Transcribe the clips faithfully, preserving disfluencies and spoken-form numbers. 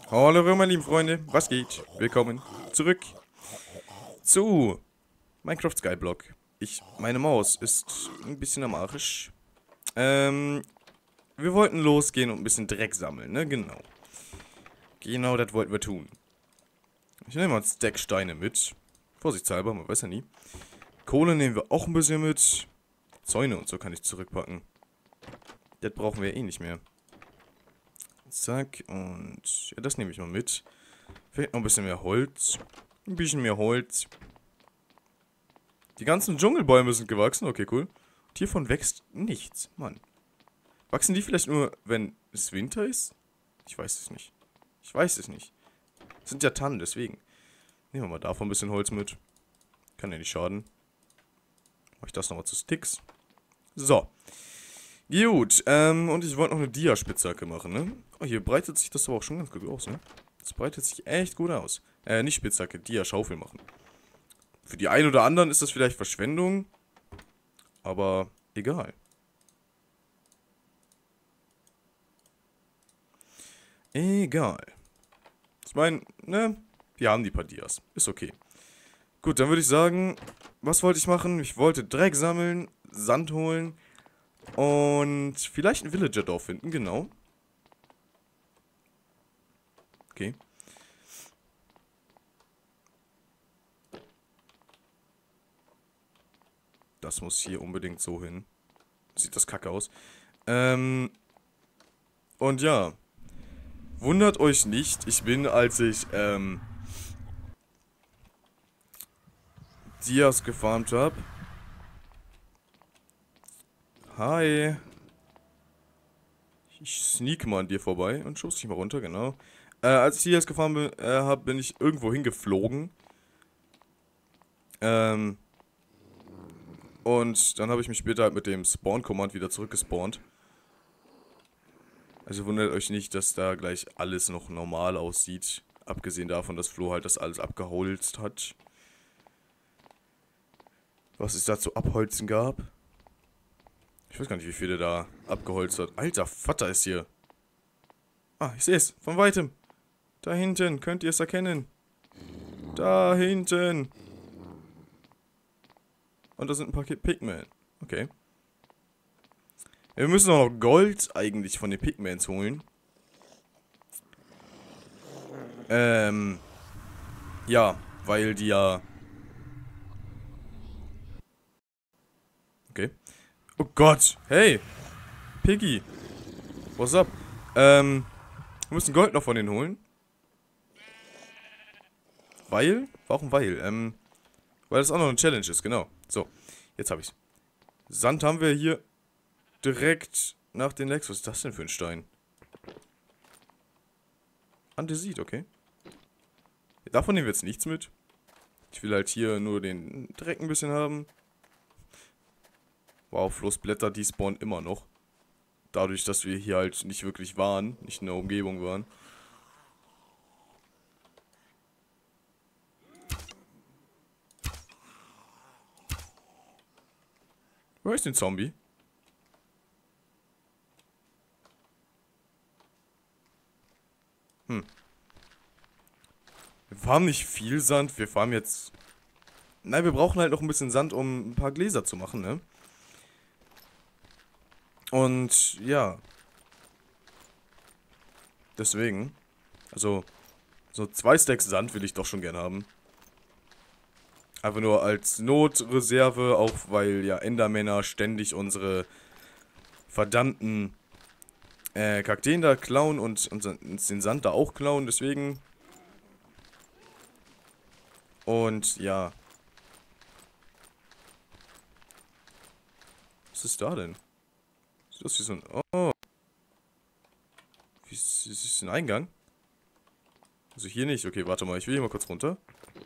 Hallo meine lieben Freunde, was geht? Willkommen zurück zu Minecraft Skyblock. Ich, meine Maus ist ein bisschen am Arsch. Ähm, wir wollten losgehen und ein bisschen Dreck sammeln, ne? Genau. Genau, das wollten wir tun. Ich nehme mal ein Stack Steine mit. Vorsichtshalber, man weiß ja nie. Kohle nehmen wir auch ein bisschen mit. Zäune und so kann ich zurückpacken. Das brauchen wir eh nicht mehr. Zack, und ja, das nehme ich mal mit. Vielleicht noch ein bisschen mehr Holz. Ein bisschen mehr Holz. Die ganzen Dschungelbäume sind gewachsen. Okay, cool. Und hiervon wächst nichts. Mann. Wachsen die vielleicht nur, wenn es Winter ist? Ich weiß es nicht. Ich weiß es nicht. Das sind ja Tannen, deswegen. Nehmen wir mal davon ein bisschen Holz mit. Kann ja nicht schaden. Mach ich das nochmal zu Sticks. So. Gut, ähm, und ich wollte noch eine Dia-Spitzhacke machen, ne? Oh, hier breitet sich das aber auch schon ganz gut aus, ne? Das breitet sich echt gut aus. Äh, nicht Spitzhacke, Dia-Schaufel machen. Für die einen oder anderen ist das vielleicht Verschwendung, aber egal. Egal. Ich meine, ne? Wir haben die paar Dias. Ist okay. Gut, dann würde ich sagen, was wollte ich machen? Ich wollte Dreck sammeln, Sand holen und vielleicht ein Villager-Dorf finden, genau. Okay. Das muss hier unbedingt so hin. Sieht das kacke aus. Ähm. Und ja. Wundert euch nicht, ich bin, als ich, ähm. Dias gefarmt habe. Hi. Ich sneak mal an dir vorbei und schubst dich mal runter, genau. Äh, als ich Dias gefahren bin, äh, habe, bin ich irgendwo hingeflogen. Ähm. Und dann habe ich mich später halt mit dem Spawn-Command wieder zurückgespawnt. Also wundert euch nicht, dass da gleich alles noch normal aussieht. Abgesehen davon, dass Flo halt das alles abgeholzt hat. Was es da zu abholzen gab. Ich weiß gar nicht, wie viele da abgeholzt hat. Alter, Vater ist hier. Ah, ich sehe es. Von weitem. Da hinten. Könnt ihr es erkennen? Da hinten. Und da sind ein paar Pigmen. Okay. Wir müssen auch noch Gold eigentlich von den Pigments holen. Ähm. Ja, weil die ja... Okay. Oh Gott. Hey. Piggy. What's up? Ähm. Wir müssen Gold noch von denen holen. Weil? Warum weil? Ähm. Weil das auch noch eine Challenge ist, genau. So. Jetzt habe ich's. Sand haben wir hier direkt nach den Lecks. Was ist das denn für ein Stein? Andesit, okay. Davon nehmen wir jetzt nichts mit. Ich will halt hier nur den Dreck ein bisschen haben. Wow, Flussblätter, die spawnen immer noch. Dadurch, dass wir hier halt nicht wirklich waren, nicht in der Umgebung waren. Wo ist denn Zombie? Hm. Wir farmen nicht viel Sand, wir farmen jetzt... Nein, wir brauchen halt noch ein bisschen Sand, um ein paar Gläser zu machen, ne? Und, ja. Deswegen. Also, so zwei Stacks Sand will ich doch schon gern haben. Einfach nur als Notreserve, auch weil ja Endermänner ständig unsere verdammten äh, Kakteen da klauen und uns den Sand da auch klauen, deswegen. Und ja. Was ist da denn? Sieht das wie so ein... Oh. Wie ist, ist das ein Eingang? Also hier nicht. Okay, warte mal. Ich will hier mal kurz runter.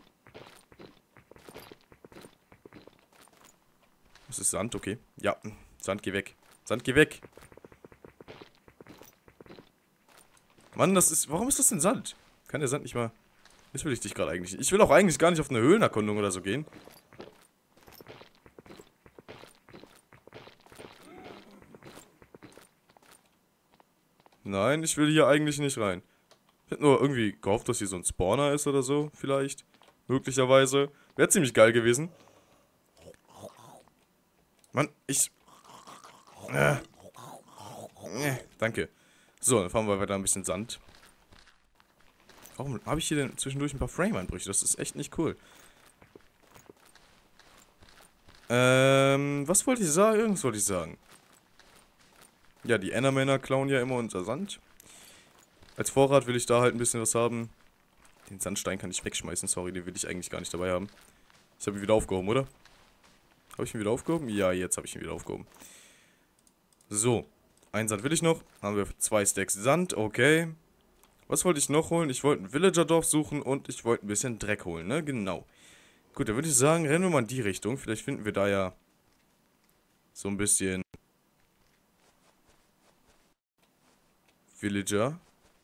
Das ist Sand, okay. Ja, Sand, geh weg. Sand, geh weg. Mann, das ist... Warum ist das denn Sand? Kann der Sand nicht mal... Das will ich dich gerade eigentlich... Ich will auch eigentlich gar nicht auf eine Höhlenerkundung oder so gehen. Nein, ich will hier eigentlich nicht rein. Ich hätte nur irgendwie gehofft, dass hier so ein Spawner ist oder so, vielleicht. Möglicherweise. Wäre ziemlich geil gewesen. Mann, ich... Äh, äh, danke. So, dann fahren wir weiter ein bisschen Sand. Warum habe ich hier denn zwischendurch ein paar Frame-Einbrüche? Das ist echt nicht cool. Ähm, was wollte ich sagen? Irgendwas wollte ich sagen. Ja, die Endermänner klauen ja immer unser Sand. Als Vorrat will ich da halt ein bisschen was haben. Den Sandstein kann ich wegschmeißen, sorry, den will ich eigentlich gar nicht dabei haben. Ich habe ihn wieder aufgehoben, oder? Habe ich ihn wieder aufgehoben? Ja, jetzt habe ich ihn wieder aufgehoben. So, einen Sand will ich noch. Haben wir zwei Stacks Sand, okay. Was wollte ich noch holen? Ich wollte ein Villagerdorf suchen und ich wollte ein bisschen Dreck holen, ne? Genau. Gut, dann würde ich sagen, rennen wir mal in die Richtung. Vielleicht finden wir da ja so ein bisschen Villager.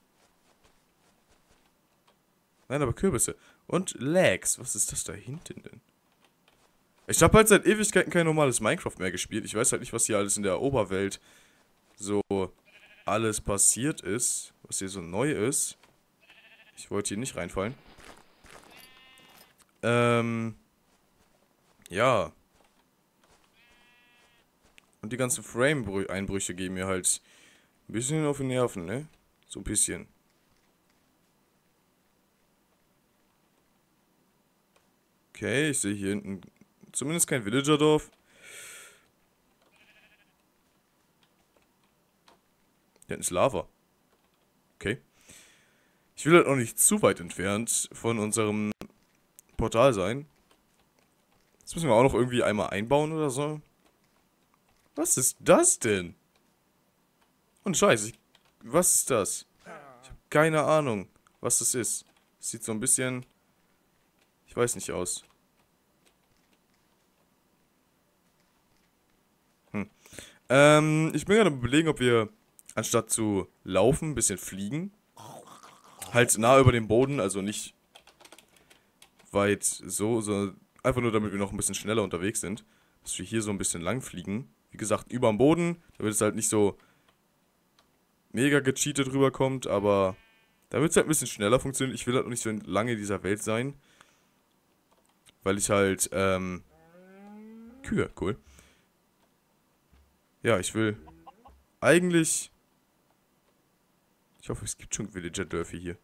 Nein, aber Kürbisse. Und Lags. Was ist das da hinten denn? Ich habe halt seit Ewigkeiten kein normales Minecraft mehr gespielt. Ich weiß halt nicht, was hier alles in der Oberwelt so alles passiert ist. Was hier so neu ist. Ich wollte hier nicht reinfallen. Ähm. Ja. Und die ganzen Frame-Einbrüche gehen mir halt ein bisschen auf die Nerven, ne? So ein bisschen. Okay, ich sehe hier hinten zumindest kein Villagerdorf. Hier hinten ist Lava. Okay. Ich will halt auch nicht zu weit entfernt von unserem Portal sein. Das müssen wir auch noch irgendwie einmal einbauen oder so. Was ist das denn? Und Scheiße, ich, was ist das? Ich habe keine Ahnung, was das ist. Das sieht so ein bisschen, ich weiß nicht aus. Hm. Ähm, ich bin gerade überlegen, ob wir anstatt zu laufen, ein bisschen fliegen. Halt nah über dem Boden, also nicht weit so, sondern einfach nur, damit wir noch ein bisschen schneller unterwegs sind. Dass wir hier so ein bisschen lang fliegen. Wie gesagt, über dem Boden, damit es halt nicht so mega gecheatet rüberkommt, aber da wird es halt ein bisschen schneller funktionieren. Ich will halt noch nicht so lange in dieser Welt sein. Weil ich halt, ähm... Kühe, cool. Ja, ich will eigentlich... Ich hoffe, es gibt schon Villager-Dörfer hier.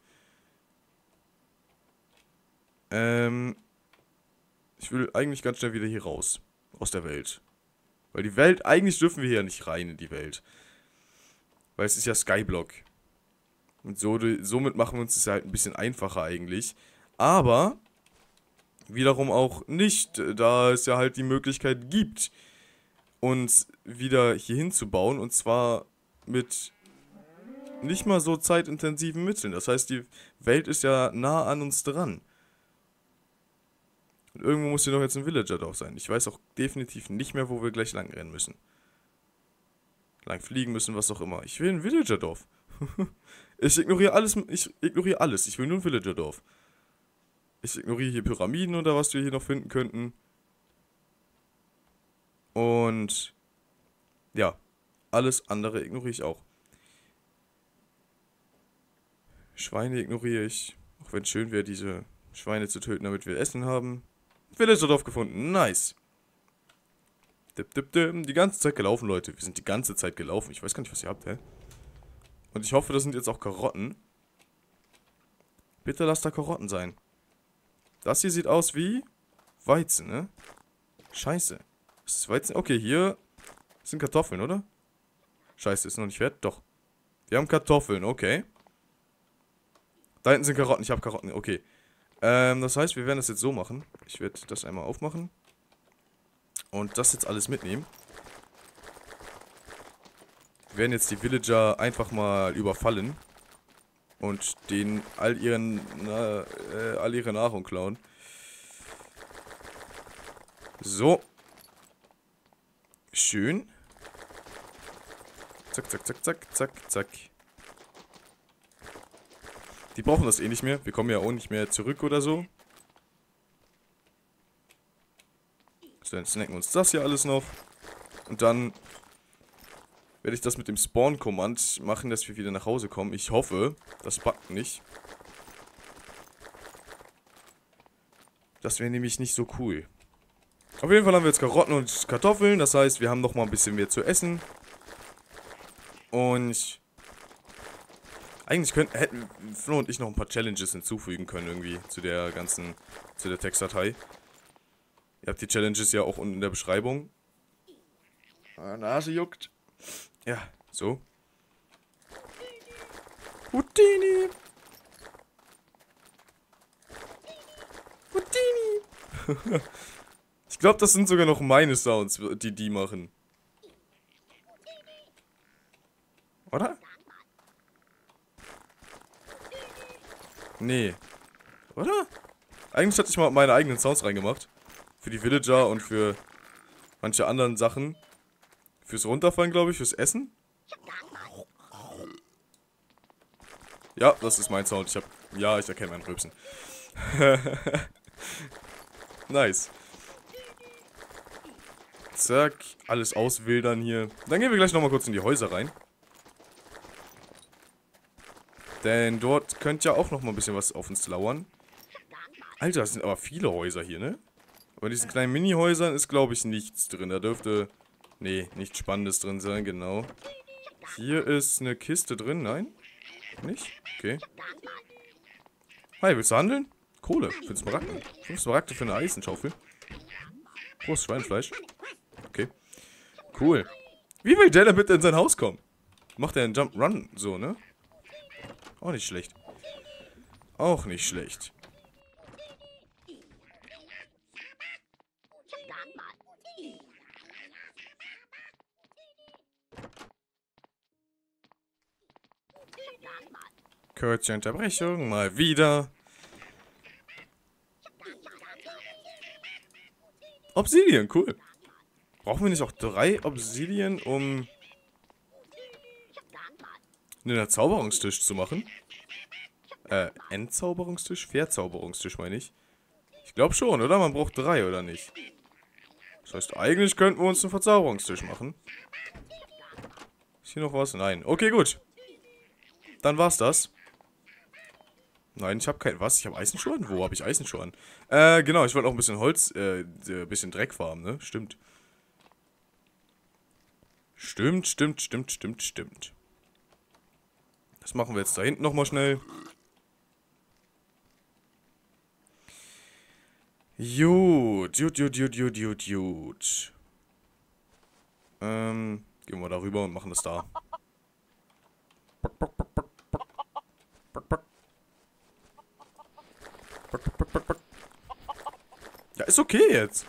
Ähm... Ich will eigentlich ganz schnell wieder hier raus. Aus der Welt. Weil die Welt, eigentlich dürfen wir hier nicht rein in die Welt. Weil es ist ja Skyblock. Und so, somit machen wir uns das halt ein bisschen einfacher eigentlich. Aber wiederum auch nicht, da es ja halt die Möglichkeit gibt, uns wieder hier hinzubauen. Und zwar mit nicht mal so zeitintensiven Mitteln. Das heißt, die Welt ist ja nah an uns dran. Und irgendwo muss hier doch jetzt ein Villager-Dorf sein. Ich weiß auch definitiv nicht mehr, wo wir gleich lang rennen müssen. Lang fliegen müssen, was auch immer. Ich will ein Villager-Dorf. Ich ignoriere alles, ich ignoriere alles. Ich will nur ein Villager-Dorf. Ich ignoriere hier Pyramiden oder was wir hier noch finden könnten. Und ja, alles andere ignoriere ich auch. Schweine ignoriere ich. Auch wenn es schön wäre, diese Schweine zu töten, damit wir Essen haben. Villager-Dorf gefunden. Nice. Dip, dip, dip. Die ganze Zeit gelaufen, Leute. Wir sind die ganze Zeit gelaufen. Ich weiß gar nicht, was ihr habt, hä? Und ich hoffe, das sind jetzt auch Karotten. Bitte lasst da Karotten sein. Das hier sieht aus wie Weizen, ne? Scheiße. Ist das Weizen? Okay, hier sind Kartoffeln, oder? Scheiße, ist noch nicht fertig? Doch. Wir haben Kartoffeln, okay. Da hinten sind Karotten. Ich habe Karotten, okay. Ähm, das heißt, wir werden das jetzt so machen. Ich werde das einmal aufmachen. Und das jetzt alles mitnehmen. Wir werden jetzt die Villager einfach mal überfallen. Und denen all ihren, na, äh, all ihre Nahrung klauen. So. Schön. Zack, zack, zack, zack, zack, zack. Die brauchen das eh nicht mehr. Wir kommen ja auch nicht mehr zurück oder so. So, dann snacken wir uns das hier alles noch. Und dann werde ich das mit dem Spawn-Command machen, dass wir wieder nach Hause kommen. Ich hoffe, das buggt nicht. Das wäre nämlich nicht so cool. Auf jeden Fall haben wir jetzt Karotten und Kartoffeln. Das heißt, wir haben noch mal ein bisschen mehr zu essen. Und eigentlich könnten, hätten Flo und ich noch ein paar Challenges hinzufügen können irgendwie zu der ganzen, zu der Textdatei. Ihr habt die Challenges ja auch unten in der Beschreibung. Ah, Nase juckt. Ja, so. Houdini. Houdini. Ich glaube, das sind sogar noch meine Sounds, die die machen. Oder? Nee. Oder? Eigentlich hatte ich mal meine eigenen Sounds reingemacht. Für die Villager und für manche anderen Sachen. Fürs Runterfallen, glaube ich, fürs Essen. Ja, das ist mein Sound. Ich hab. Ja, ich erkenne meinen Rülpsen. Nice. Zack, alles auswildern hier. Dann gehen wir gleich nochmal kurz in die Häuser rein. Denn dort könnte ja auch nochmal ein bisschen was auf uns lauern. Alter, es sind aber viele Häuser hier, ne? Aber in diesen kleinen Mini-Häusern ist, glaube ich, nichts drin. Da dürfte... Nee, nichts Spannendes drin sein, genau. Hier ist eine Kiste drin, nein? Nicht? Okay. Hi, willst du handeln? Kohle, für Smaragden. fünf Smaragde für eine Eisenschaufel. Großes Schweinefleisch. Okay. Cool. Wie will der denn bitte in sein Haus kommen? Macht er einen Jump Run so, ne? Auch nicht schlecht. Auch nicht schlecht. Kurze Unterbrechung, mal wieder. Obsidian, cool. Brauchen wir nicht auch drei Obsidian, um einen Erzauberungstisch zu machen? Äh, Entzauberungstisch? Verzauberungstisch, meine ich. Ich glaube schon, oder? Man braucht drei, oder nicht? Das heißt, eigentlich könnten wir uns einen Verzauberungstisch machen. Ist hier noch was? Nein. Okay, gut. Dann war's das. Nein, ich habe kein... Was? Ich habe Eisenschoren? Wo habe ich Eisenschoren? Äh, genau. Ich wollte auch ein bisschen Holz... Äh, ein bisschen Dreck farmen, ne? Stimmt. Stimmt, stimmt, stimmt, stimmt, stimmt. Das machen wir jetzt da hinten nochmal schnell. Gut, gut, gut, gut, gut, gut, gut. Ähm, gehen wir da rüber und machen das da. Ja, ist okay jetzt.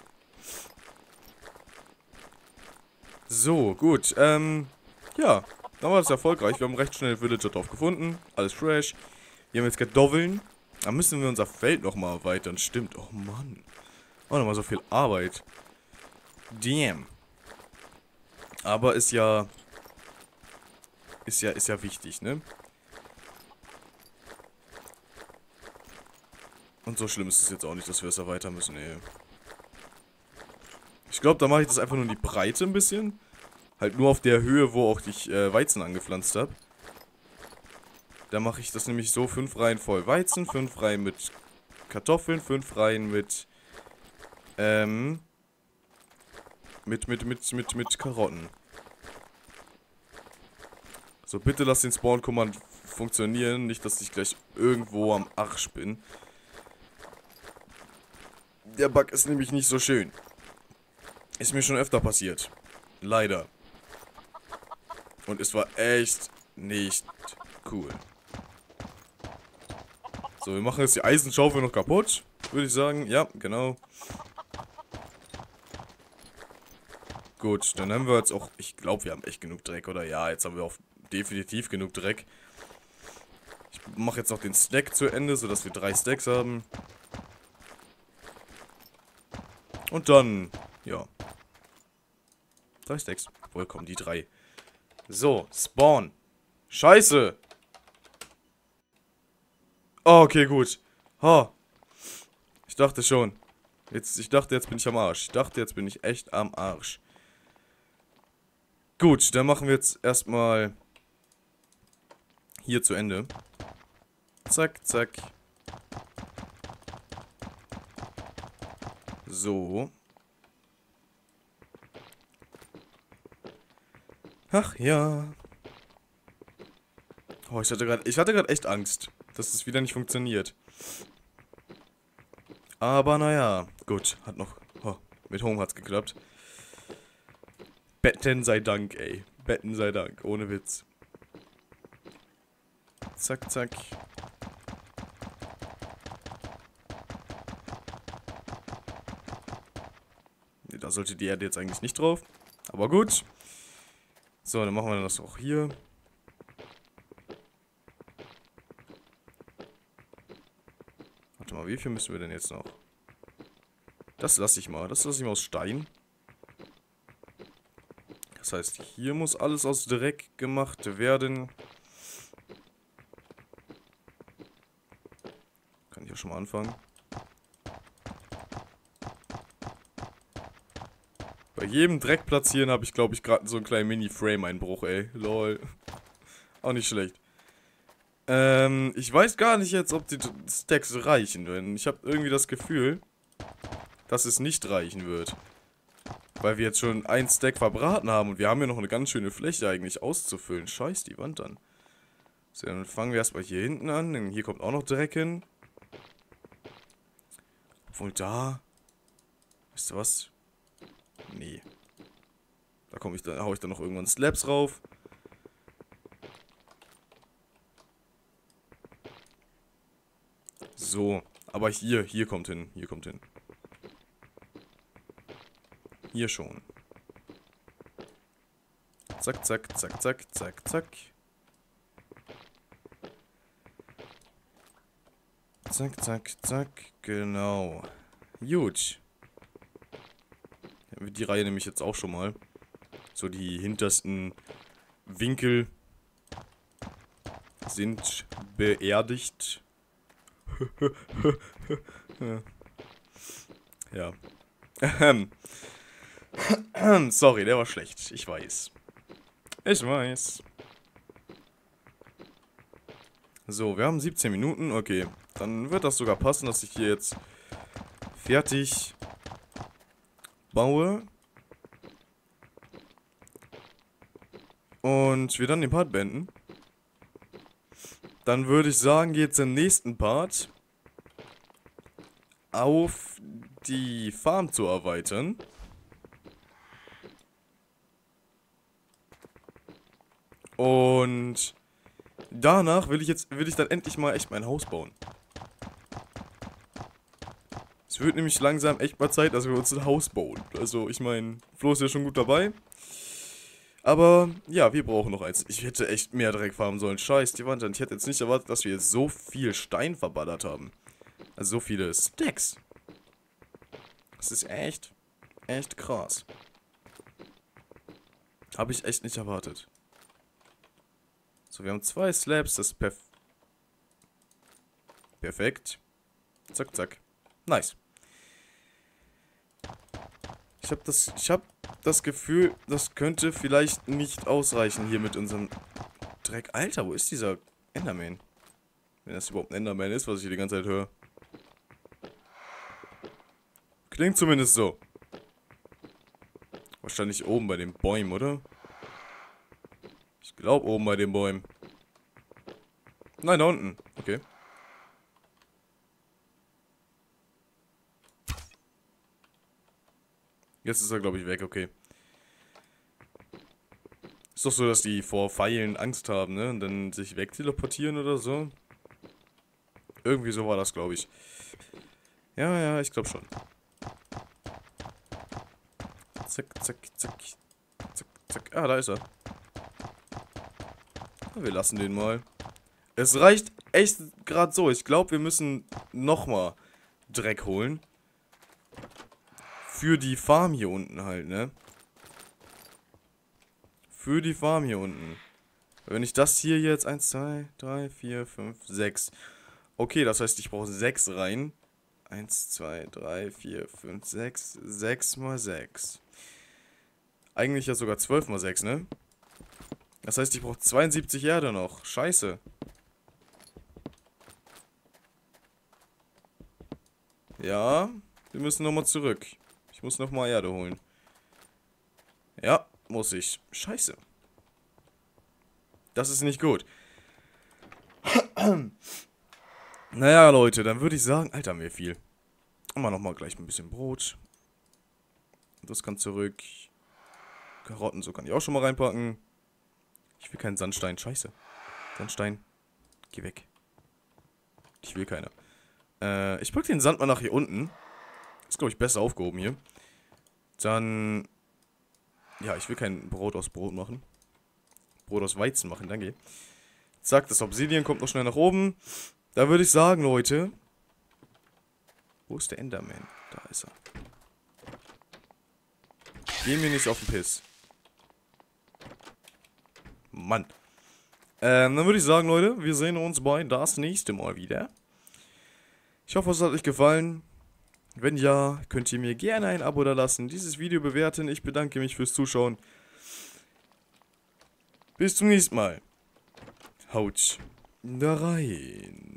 So, gut, ähm, ja, dann war das erfolgreich. Wir haben recht schnell Villager drauf gefunden. Alles fresh. Wir haben jetzt Kartoffeln. Da müssen wir unser Feld nochmal erweitern. Stimmt, oh Mann. Oh, nochmal so viel Arbeit. Damn. Aber ist ja... Ist ja, ist ja wichtig, ne? Und so schlimm ist es jetzt auch nicht, dass wir es erweitern müssen, ey. Ich glaube, da mache ich das einfach nur in die Breite ein bisschen. Halt nur auf der Höhe, wo auch ich äh, Weizen angepflanzt habe. Da mache ich das nämlich so, fünf Reihen voll Weizen, fünf Reihen mit Kartoffeln, fünf Reihen mit, ähm, mit, mit, mit, mit, mit Karotten. So, bitte lass den Spawn-Command funktionieren, nicht, dass ich gleich irgendwo am Arsch bin. Der Bug ist nämlich nicht so schön. Ist mir schon öfter passiert. Leider. Und es war echt nicht cool. So, wir machen jetzt die Eisenschaufel noch kaputt. Würde ich sagen. Ja, genau. Gut, dann haben wir jetzt auch... Ich glaube, wir haben echt genug Dreck, oder? Ja, jetzt haben wir auch definitiv genug Dreck. Ich mache jetzt noch den Stack zu Ende, sodass wir drei Stacks haben. Und dann... Ja. Drei Stacks. Wohl kommen die drei. So, Spawn. Scheiße. Oh, okay, gut. Ha. Ich dachte schon. Jetzt, ich dachte, jetzt bin ich am Arsch. Ich dachte, jetzt bin ich echt am Arsch. Gut, dann machen wir jetzt erstmal hier zu Ende. Zack, zack. So. Ach ja. Oh, ich hatte gerade, ich hatte gerade echt Angst, dass es wieder nicht funktioniert. Aber naja, gut, hat noch, oh, mit Home hat's geklappt. Betten sei Dank, ey. Betten sei Dank, ohne Witz. Zack, zack. Nee, da sollte die Erde jetzt eigentlich nicht drauf. Aber gut. So, dann machen wir das auch hier. Warte mal, wie viel müssen wir denn jetzt noch? Das lasse ich mal. Das lasse ich mal aus Stein. Das heißt, hier muss alles aus Dreck gemacht werden. Kann ich ja schon mal anfangen. Bei jedem Dreck platzieren habe ich, glaube ich, gerade so einen kleinen Mini-Frame-Einbruch, ey. Lol. Auch nicht schlecht. Ähm, ich weiß gar nicht jetzt, ob die Stacks reichen werden. Ich habe irgendwie das Gefühl, dass es nicht reichen wird. Weil wir jetzt schon ein Stack verbraten haben und wir haben ja noch eine ganz schöne Fläche eigentlich auszufüllen. Scheiß die Wand an. So, dann fangen wir erstmal hier hinten an, denn hier kommt auch noch Dreck hin. Obwohl da... Weißt du was? Nee. Da komme ich dann, hau ich dann noch irgendwann Slabs rauf. So, aber hier, hier kommt hin, hier kommt hin. Hier schon. Zack, zack, zack, zack, zack, zack. Zack, zack, zack, genau. Gut. Die Reihe nehme ich jetzt auch schon mal. So, die hintersten Winkel sind beerdigt. Ja. Sorry, der war schlecht. Ich weiß. Ich weiß. So, wir haben siebzehn Minuten. Okay, dann wird das sogar passen, dass ich hier jetzt fertig baue. Und wir dann den Part beenden. Dann würde ich sagen, geht's im nächsten Part auf die Farm zu erweitern. Und danach will ich jetzt will ich dann endlich mal echt mein Haus bauen. Es wird nämlich langsam echt mal Zeit, dass wir uns ein Haus bauen. Also ich meine, Flo ist ja schon gut dabei. Aber ja, wir brauchen noch eins. Ich hätte echt mehr Dreck farmen sollen. Scheiß die Wand an. Ich hätte jetzt nicht erwartet, dass wir jetzt so viel Stein verballert haben. Also so viele Stacks. Das ist echt, echt krass. Habe ich echt nicht erwartet. So, wir haben zwei Slabs. Das ist perf perfekt. Zack, zack. Nice. Ich habe das, ich habe das Gefühl, das könnte vielleicht nicht ausreichen hier mit unserem Dreck. Alter, wo ist dieser Enderman? Wenn das überhaupt ein Enderman ist, was ich hier die ganze Zeit höre. Klingt zumindest so. Wahrscheinlich oben bei den Bäumen, oder? Ich glaube oben bei den Bäumen. Nein, da unten. Okay. Jetzt ist er, glaube ich, weg, okay. Ist doch so, dass die vor Pfeilen Angst haben, ne? Und dann sich wegteleportieren oder so. Irgendwie so war das, glaube ich. Ja, ja, ich glaube schon. Zack, zack, zack. Zack, zack. Ah, da ist er. Wir lassen den mal. Es reicht echt gerade so. Ich glaube, wir müssen nochmal Dreck holen. Für die Farm hier unten halt, ne? Für die Farm hier unten. Wenn ich das hier jetzt eins, zwei, drei, vier, fünf, sechs. Okay, das heißt, ich brauche sechs rein. eins, zwei, drei, vier, fünf, sechs. sechs mal sechs. Eigentlich ja sogar zwölf mal sechs, ne? Das heißt, ich brauche zweiundsiebzig Erde noch. Scheiße. Ja, wir müssen nochmal zurück. Ich muss nochmal Erde holen. Ja, muss ich. Scheiße. Das ist nicht gut. Naja, Leute, dann würde ich sagen, Alter, haben wir viel. Machen wir nochmal gleich ein bisschen Brot. Das kann zurück. Karotten, so kann ich auch schon mal reinpacken. Ich will keinen Sandstein. Scheiße. Sandstein. Geh weg. Ich will keine. Äh, ich pack den Sand mal nach hier unten. Ist, glaube ich, besser aufgehoben hier. Dann... Ja, ich will kein Brot aus Brot machen. Brot aus Weizen machen, danke. Zack, das Obsidian kommt noch schnell nach oben. Da würde ich sagen, Leute... Wo ist der Enderman? Da ist er. Geh mir nicht auf den Piss. Mann. Ähm, dann würde ich sagen, Leute, wir sehen uns bei das nächste Mal wieder. Ich hoffe, es hat euch gefallen. Wenn ja, könnt ihr mir gerne ein Abo da lassen, dieses Video bewerten. Ich bedanke mich fürs Zuschauen. Bis zum nächsten Mal. Haut da rein.